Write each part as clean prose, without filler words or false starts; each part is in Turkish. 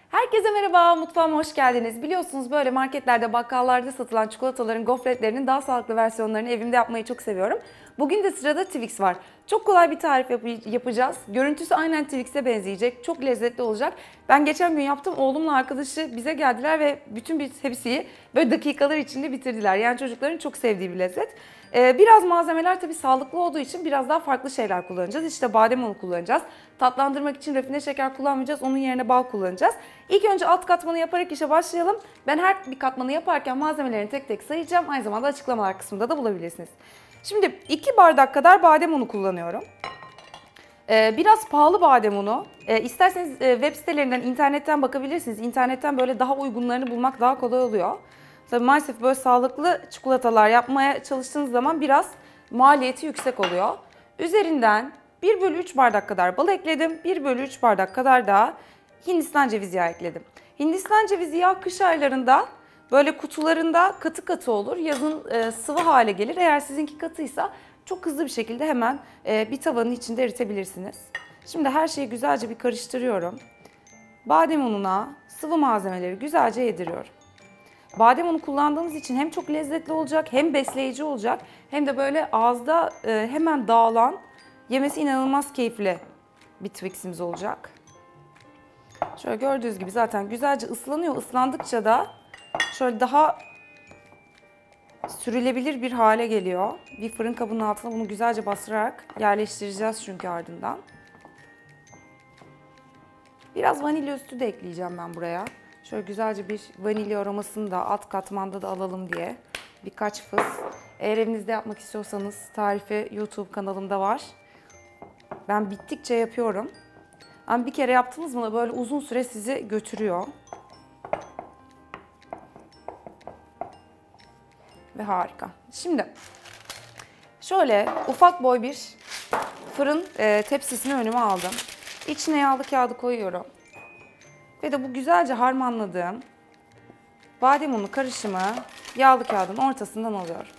Herkese merhaba, mutfağıma hoş geldiniz. Biliyorsunuz böyle marketlerde, bakkallarda satılan çikolataların, gofretlerinin daha sağlıklı versiyonlarını evimde yapmayı çok seviyorum. Bugün de sırada Twix var. Çok kolay bir tarif yapacağız. Görüntüsü aynen Twix'e benzeyecek, çok lezzetli olacak. Ben geçen gün yaptım, oğlumla arkadaşı bize geldiler ve bütün bir tepsiyi böyle dakikalar içinde bitirdiler. Yani çocukların çok sevdiği bir lezzet. Biraz malzemeler tabii sağlıklı olduğu için biraz daha farklı şeyler kullanacağız. İşte badem unu kullanacağız. Tatlandırmak için rafine şeker kullanmayacağız. Onun yerine bal kullanacağız. İlk önce alt katmanı yaparak işe başlayalım. Ben her bir katmanı yaparken malzemelerini tek tek sayacağım. Aynı zamanda açıklamalar kısmında da bulabilirsiniz. Şimdi 2 bardak kadar badem unu kullanıyorum. Biraz pahalı badem unu. İsterseniz web sitelerinden, internetten bakabilirsiniz. İnternetten böyle daha uygunlarını bulmak daha kolay oluyor. Tabii maalesef böyle sağlıklı çikolatalar yapmaya çalıştığınız zaman biraz maliyeti yüksek oluyor. Üzerinden 1/3 bardak kadar bal ekledim. 1/3 bardak kadar da Hindistan cevizi yağı ekledim. Hindistan cevizi yağı kış aylarında böyle kutularında katı katı olur. Yazın sıvı hale gelir. Eğer sizinki katıysa çok hızlı bir şekilde hemen bir tavanın içinde eritebilirsiniz. Şimdi her şeyi güzelce bir karıştırıyorum. Badem ununa sıvı malzemeleri güzelce yediriyorum. Badem unu kullandığımız için hem çok lezzetli olacak, hem besleyici olacak, hem de böyle ağızda hemen dağılan, yemesi inanılmaz keyifli bir Twix'imiz olacak. Şöyle gördüğünüz gibi zaten güzelce ıslanıyor. Islandıkça da şöyle daha sürülebilir bir hale geliyor. Bir fırın kabının altına bunu güzelce bastırarak yerleştireceğiz çünkü ardından. Biraz vanilya üstü de ekleyeceğim ben buraya. Şöyle güzelce bir vanilya aromasını da alt katmanda da alalım diye birkaç fıs. Eğer evinizde yapmak istiyorsanız tarifi YouTube kanalımda var. Ben bittikçe yapıyorum. Ama bir kere yaptınız mı da böyle uzun süre sizi götürüyor. Ve harika. Şimdi şöyle ufak boy bir fırın tepsisini önüme aldım. İçine yağlı kağıdı koyuyorum. Ve de bu güzelce harmanladığım badem unu karışımı yağlı kağıdın ortasından alıyorum.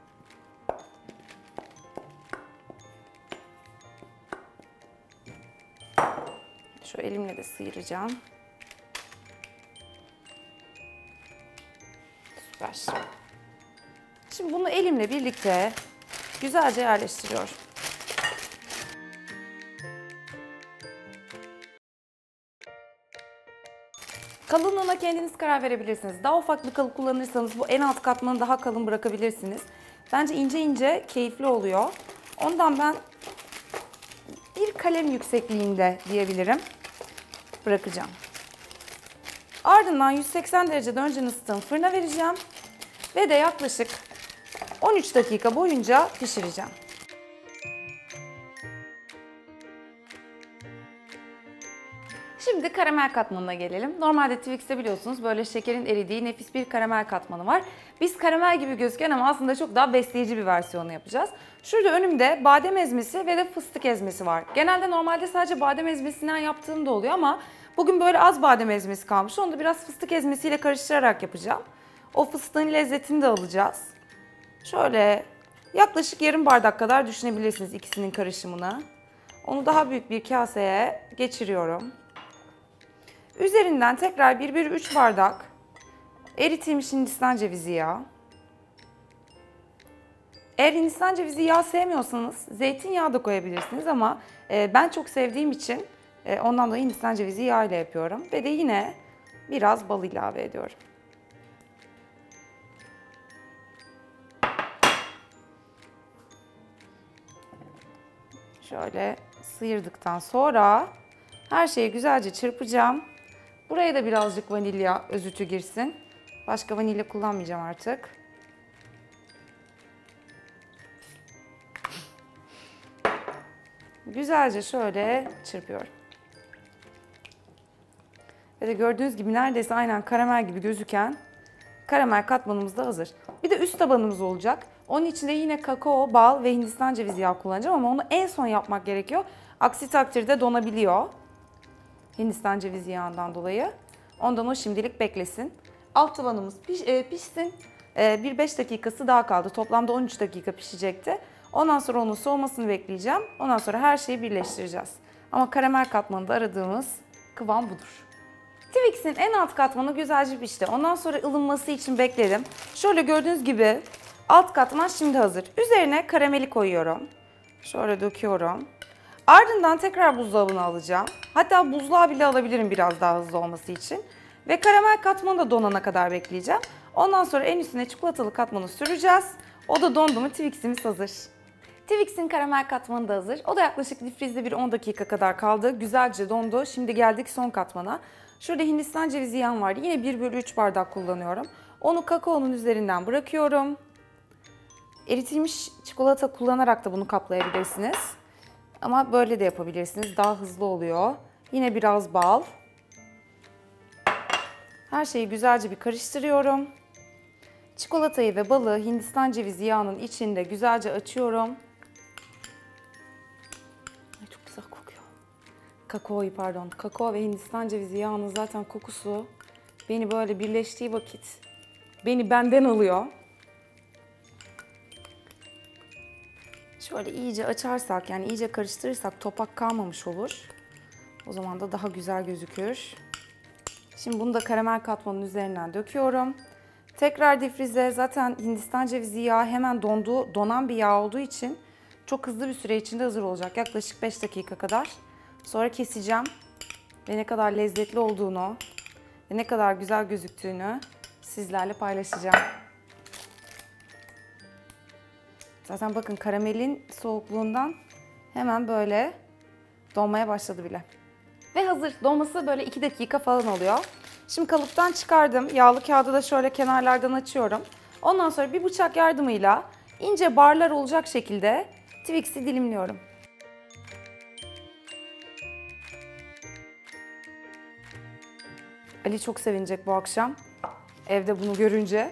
Şöyle elimle de sıyıracağım. Süper. Şimdi bunu elimle birlikte güzelce yerleştiriyorum. Kalınlığına kendiniz karar verebilirsiniz. Daha ufak bir kalıp kullanırsanız bu en alt katmanı daha kalın bırakabilirsiniz. Bence ince ince keyifli oluyor. Ondan ben bir kalem yüksekliğinde diyebilirim bırakacağım. Ardından 180 derecede önceden ısıttığım fırına vereceğim. Ve de yaklaşık 13 dakika boyunca pişireceğim. Şimdi karamel katmanına gelelim. Normalde Twix'te biliyorsunuz böyle şekerin eridiği nefis bir karamel katmanı var. Biz karamel gibi gözüken ama aslında çok daha besleyici bir versiyonu yapacağız. Şurada önümde badem ezmesi ve de fıstık ezmesi var. Genelde normalde sadece badem ezmesinden yaptığım da oluyor ama bugün böyle az badem ezmesi kalmış. Onu da biraz fıstık ezmesiyle karıştırarak yapacağım. O fıstığın lezzetini de alacağız. Şöyle yaklaşık yarım bardak kadar düşünebilirsiniz ikisinin karışımını. Onu daha büyük bir kaseye geçiriyorum. Üzerinden tekrar 1/3 bardak eritilmiş Hindistan cevizi yağı. Eğer Hindistan cevizi yağı sevmiyorsanız zeytinyağı da koyabilirsiniz ama ben çok sevdiğim için ondan dolayı Hindistan cevizi yağı ile yapıyorum. Ve de yine biraz bal ilave ediyorum. Şöyle sıyırdıktan sonra her şeyi güzelce çırpacağım. Buraya da birazcık vanilya özütü girsin. Başka vanilya kullanmayacağım artık. Güzelce şöyle çırpıyorum. Ve de gördüğünüz gibi neredeyse aynen karamel gibi gözüken karamel katmanımız da hazır. Bir de üst tabanımız olacak. Onun için de yine kakao, bal ve Hindistan cevizi yağı kullanacağım ama onu en son yapmak gerekiyor. Aksi takdirde donabiliyor. Hindistan cevizi yağından dolayı. Ondan o şimdilik beklesin. Alt tabanımız pişsin. Bir 5 dakikası daha kaldı. Toplamda 13 dakika pişecekti. Ondan sonra onun soğumasını bekleyeceğim. Ondan sonra her şeyi birleştireceğiz. Ama karamel katmanında aradığımız kıvam budur. Twix'in en alt katmanı güzelce pişti. Ondan sonra ılınması için bekledim. Şöyle gördüğünüz gibi alt katman şimdi hazır. Üzerine karameli koyuyorum. Şöyle döküyorum. Ardından tekrar buzdolabına alacağım. Hatta buzluğa bile alabilirim biraz daha hızlı olması için. Ve karamel katmanı da donana kadar bekleyeceğim. Ondan sonra en üstüne çikolatalı katmanı süreceğiz. O da dondu mu Twix'imiz hazır. Twix'in karamel katmanı da hazır. O da yaklaşık difrizde bir 10 dakika kadar kaldı. Güzelce dondu. Şimdi geldik son katmana. Şurada Hindistan cevizi yağım vardı. Yine 1/3 bardak kullanıyorum. Onu kakaonun üzerinden bırakıyorum. Eritilmiş çikolata kullanarak da bunu kaplayabilirsiniz. Ama böyle de yapabilirsiniz. Daha hızlı oluyor. Yine biraz bal. Her şeyi güzelce bir karıştırıyorum. Çikolatayı ve balı Hindistan cevizi yağının içinde güzelce açıyorum. Ay, çok güzel kokuyor. Kakao ve Hindistan cevizi yağının zaten kokusu beni böyle birleştiği vakit beni benden alıyor. Şöyle iyice açarsak, yani iyice karıştırırsak topak kalmamış olur. O zaman da daha güzel gözükür. Şimdi bunu da karamel katmanın üzerinden döküyorum. Tekrar difrize, zaten Hindistan cevizi yağı hemen donan bir yağ olduğu için çok hızlı bir süre içinde hazır olacak. Yaklaşık 5 dakika kadar. Sonra keseceğim ve ne kadar lezzetli olduğunu ve ne kadar güzel gözüktüğünü sizlerle paylaşacağım. Zaten bakın karamelin soğukluğundan hemen böyle donmaya başladı bile. Ve hazır. Donması böyle 2 dakika falan oluyor. Şimdi kalıptan çıkardım. Yağlı kağıdı da şöyle kenarlardan açıyorum. Ondan sonra bir bıçak yardımıyla ince barlar olacak şekilde Twix'i dilimliyorum. Ali çok sevinecek bu akşam evde bunu görünce.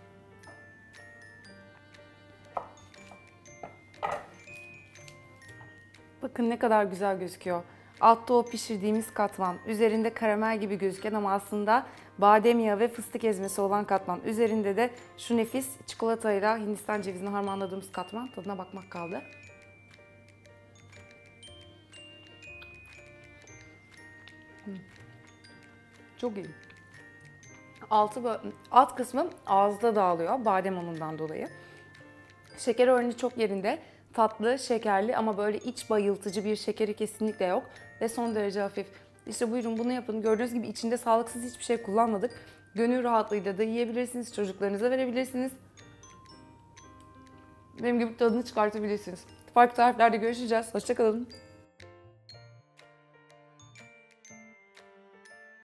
Bakın ne kadar güzel gözüküyor. Altta o pişirdiğimiz katman, üzerinde karamel gibi gözüken ama aslında badem yağı ve fıstık ezmesi olan katman. Üzerinde de şu nefis çikolatayla Hindistan cevizini harmanladığımız katman. Tadına bakmak kaldı. Çok iyi. Alt kısmı ağızda dağılıyor badem unundan dolayı. Şeker oranı çok yerinde. Tatlı, şekerli ama böyle iç bayıltıcı bir şekeri kesinlikle yok. Ve son derece hafif. İşte buyurun bunu yapın. Gördüğünüz gibi içinde sağlıksız hiçbir şey kullanmadık. Gönül rahatlığıyla da yiyebilirsiniz. Çocuklarınıza verebilirsiniz. Benim gibi tadını çıkartabilirsiniz. Farklı tariflerde görüşeceğiz. Hoşça kalın.